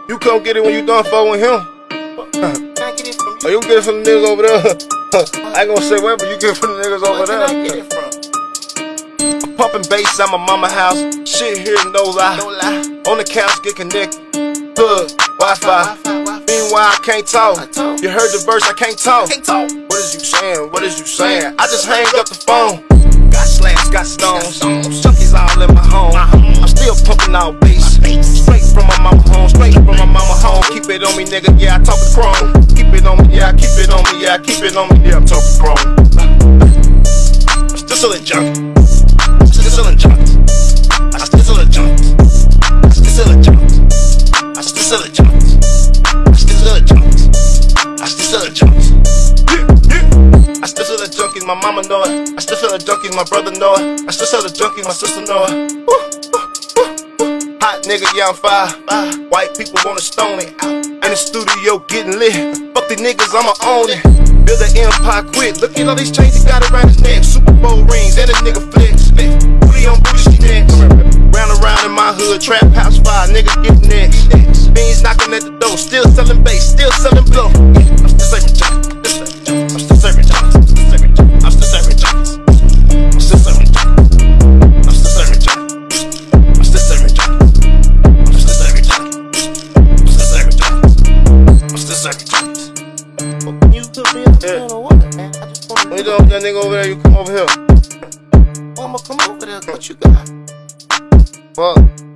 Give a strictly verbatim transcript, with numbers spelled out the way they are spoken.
You come get it when you done fucking with him. Can I get it from you? Or you get it from the niggas over there. I ain't gonna say where, but you get it from the niggas over there. Where can I get it from? I'm pumping bass at my mama house. Shit here, no lie. No lie. On the couch, get connected. Hood, Wi-Fi. Meanwhile, I can't talk. You heard the verse, I can't talk. Can't talk. What is you saying? What is you saying? I just hang up the phone. Got slams, got stones. Junkies all in my home. I'm still pumping out bass. Straight from my mama home. Straight from my mama home. Keep it on me, nigga. Yeah, I talk the chrome. Keep it on me. Yeah, I keep it on me. Yeah, I keep it on me. Yeah, I'm talking chrome. I'm still selling junk. I'm still selling junk. I still selling junk. I still selling junk. I still selling junk. I still selling junk. I still selling junk. I still sell the junkies, my mama know it. I still sell the junkies, my brother know it. I still sell the junkies, my sister know it. Woo, woo, woo. Hot nigga, yeah, I'm fire. White people wanna stone it. In the studio getting lit. Fuck the niggas, I'ma own it. Build an empire quick. Look at all these chains he got around his neck. Super Bowl rings and a nigga flex. Booty on booty, she next. Round around in my hood, trap house fire, niggas get next. Beans knocking at the door, still selling bass, still selling blow. I'm still serving junk. I'm still serving junk. I'm still serving junk. I'm still serving junk. I'm still serving junk. I'm still serving junk. I'm still serving junk. I'm still serving junk. I'm still serving junk. Well, you put me up yeah. or what, man? I just wanna When you done with that nigga over there, you come over here. Well, I'ma come over there. What you got? Fuck.